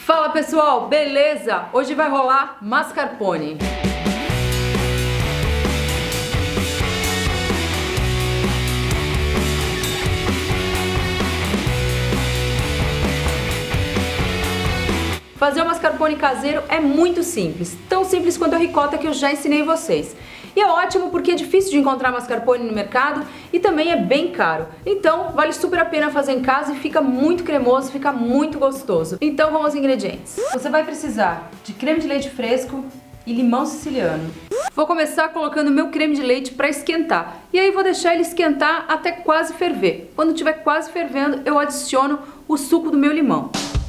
Fala pessoal, beleza? Hoje vai rolar mascarpone. Fazer o mascarpone caseiro é muito simples, tão simples quanto a ricota que eu já ensinei vocês. E é ótimo porque é difícil de encontrar mascarpone no mercado e também é bem caro. Então vale super a pena fazer em casa e fica muito cremoso, fica muito gostoso. Então vamos aos ingredientes. Você vai precisar de creme de leite fresco e limão siciliano. Vou começar colocando meu creme de leite para esquentar. E aí vou deixar ele esquentar até quase ferver. Quando estiver quase fervendo, eu adiciono o suco do meu limão.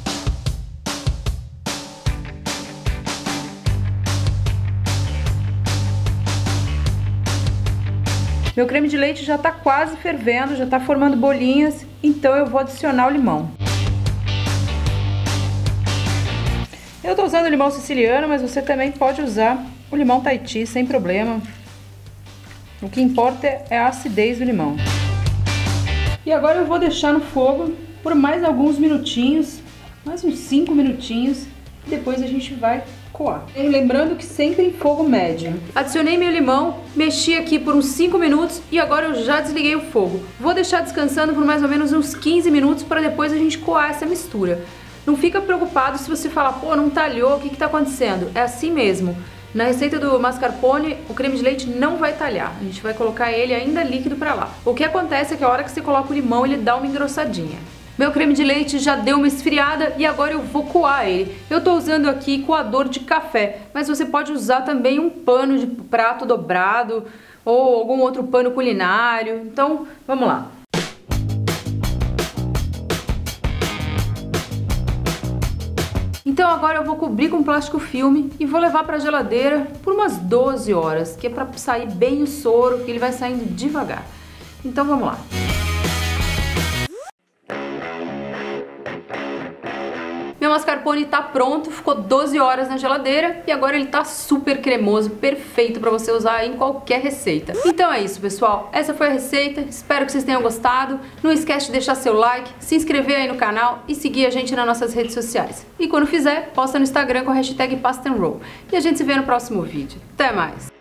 Meu creme de leite já está quase fervendo, já está formando bolinhas, então eu vou adicionar o limão. Eu estou usando o limão siciliano, mas você também pode usar o limão Tahiti sem problema. O que importa é a acidez do limão. E agora eu vou deixar no fogo por mais alguns minutinhos, mais uns 5 minutinhos, e depois a gente vai coar. E lembrando que sempre em fogo médio. Adicionei meu limão, mexi aqui por uns 5 minutos e agora eu já desliguei o fogo. Vou deixar descansando por mais ou menos uns 15 minutos para depois a gente coar essa mistura. Não fica preocupado se você falar, pô, não talhou, o que está acontecendo? É assim mesmo. Na receita do mascarpone, o creme de leite não vai talhar. A gente vai colocar ele ainda líquido para lá. O que acontece é que a hora que você coloca o limão, ele dá uma engrossadinha. Meu creme de leite já deu uma esfriada e agora eu vou coar ele. Eu tô usando aqui coador de café, mas você pode usar também um pano de prato dobrado ou algum outro pano culinário. Então, vamos lá. Então agora eu vou cobrir com plástico filme e vou levar para a geladeira por umas 12 horas, que é para sair bem o soro, que ele vai saindo devagar. Então vamos lá. Meu mascarpone tá pronto, ficou 12 horas na geladeira e agora ele tá super cremoso, perfeito para você usar em qualquer receita. Então é isso, pessoal. Essa foi a receita, espero que vocês tenham gostado. Não esquece de deixar seu like, se inscrever aí no canal e seguir a gente nas nossas redes sociais. E quando fizer, posta no Instagram com a hashtag PastaNRoll. E a gente se vê no próximo vídeo. Até mais!